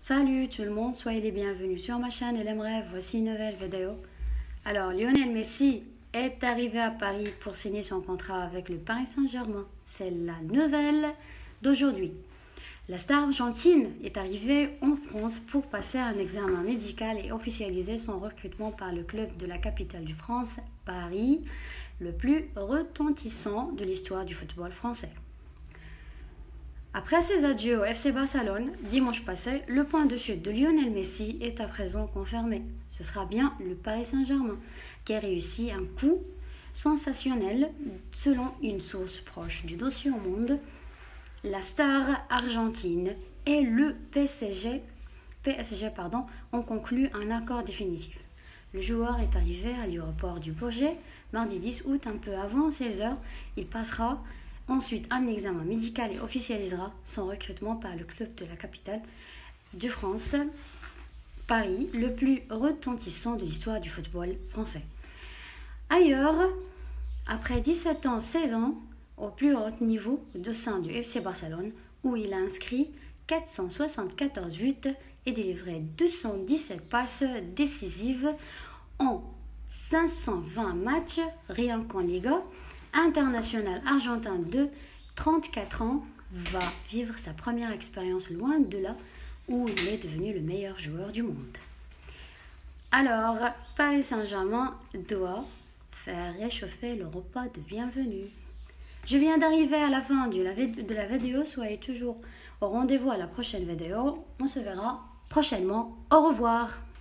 Salut tout le monde, soyez les bienvenus sur ma chaîne LM Rêve. Voici une nouvelle vidéo. Alors, Lionel Messi est arrivé à Paris pour signer son contrat avec le Paris Saint-Germain. C'est la nouvelle d'aujourd'hui. La star argentine est arrivée en France pour passer un examen médical et officialiser son recrutement par le club de la capitale de France, Paris, le plus retentissant de l'histoire du football français. Après ses adieux au FC Barcelone, dimanche passé, le point de chute de Lionel Messi est à présent confirmé. Ce sera bien le Paris Saint-Germain qui a réussi un coup sensationnel. Selon une source proche du dossier au Monde, la star argentine et le PSG ont conclu un accord définitif. Le joueur est arrivé à l'aéroport du Bourget mardi 10 août, un peu avant 16h. Il passera ensuite un examen médical et officialisera son recrutement par le club de la capitale de France, Paris, le plus retentissant de l'histoire du football français. Ailleurs, après 17 ans, 16 ans, au plus haut niveau au sein du FC Barcelone, où il a inscrit 474 buts et délivré 217 passes décisives en 520 matchs, rien qu'en Liga. International argentin de 34 ans va vivre sa première expérience loin de là où il est devenu le meilleur joueur du monde. Alors, Paris Saint-Germain doit faire réchauffer le repas de bienvenue. Je viens d'arriver à la fin de la vidéo, soyez toujours au rendez-vous à la prochaine vidéo. On se verra prochainement. Au revoir.